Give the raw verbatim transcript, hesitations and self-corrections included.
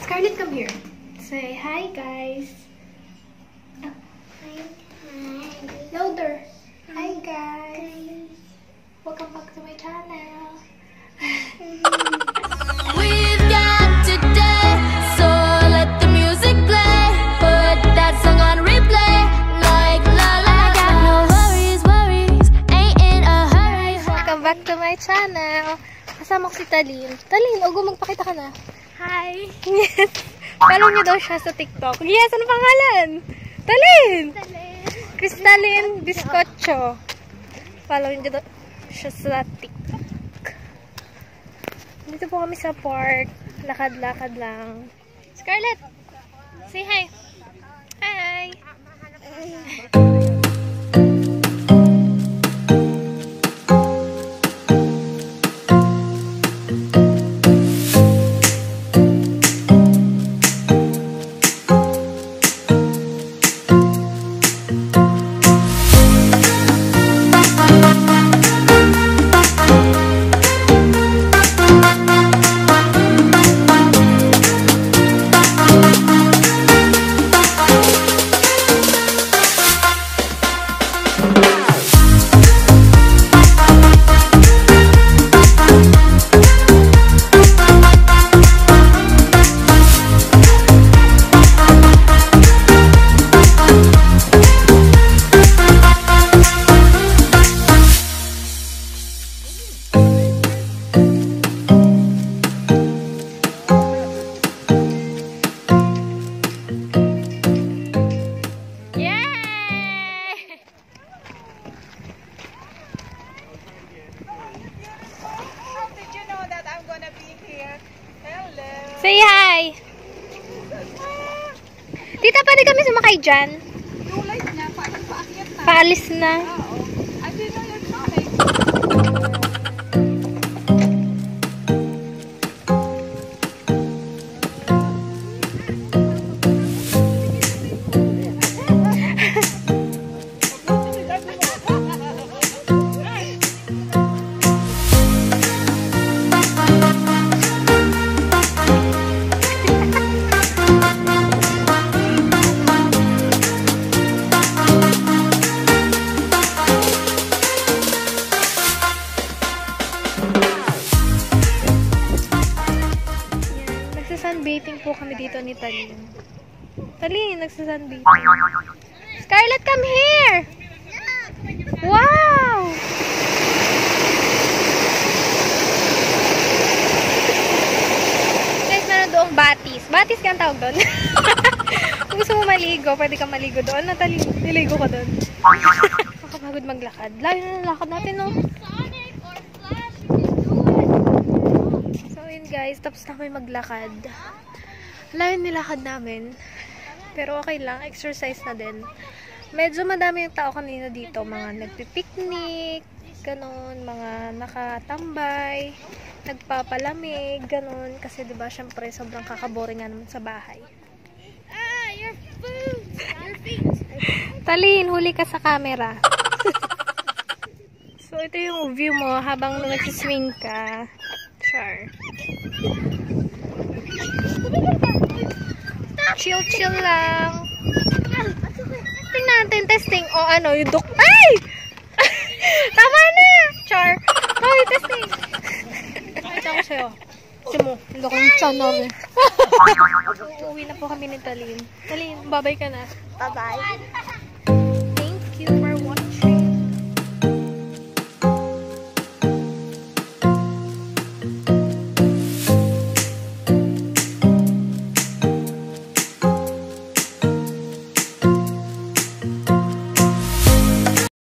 Scarlett, come here. Say hi, guys. Oh. Hi. Louder. Hi, guys. Welcome back to my channel. We've got today, so let the music play. Put that song on replay. Like la la, got no worries, worries. Ain't in a hurry. Welcome back to my channel. Kasama ko si Talin. Talin, Ogo, magpakita ka na. Hi! Yes! Follow niyo daw siya sa TikTok. Yes! Ano pangalan? Talin! Talin! Crystalline Biscocho. Follow niyo daw siya sa TikTok. Dito po kami sa park. Lakad-lakad lang. Scarlett! Say hi! Hi! Say hi! Tita, pwede kami sumakay dyan? Tulay na, paano paakyat na? Paalis na. Oo. I didn't know you're coming. Nagsasunbathing po kami dito ni Talin. Talin, nagsasunbathing. Scarlett, come here! Wow! Guys, meron doong batis. Batis ka ang tawag doon. Kung gusto mo maligo, pwede kang maligo doon. Natalim, niligo ka doon. Makapagod maglakad. Layo na ng lakad natin, no? So, yun guys. Tapos na kami maglakad. Layo nilakad namin. Pero okay lang. Exercise na din. Medyo madami yung tao kanina dito. Mga nagpipiknik, ganon. Mga nakatambay, nagpapalamig, ganon. Kasi diba, syempre, sobrang kakaboring nga naman sa bahay. Ah, your food! Your feet! Talin, huli ka sa camera. So, ito yung view mo habang nagsiswing ka. Char. Chill, chill lang. Tingnan natin, testing. O, ano, yung dok... Ay! Tama na! Char. Hoy, testing. Pakita ko sa'yo. Kasi mo, hindi ko yung channel eh. Uuwi na po kami ni Talin. Talin, babay ka na. Bye-bye. Thank you for watching.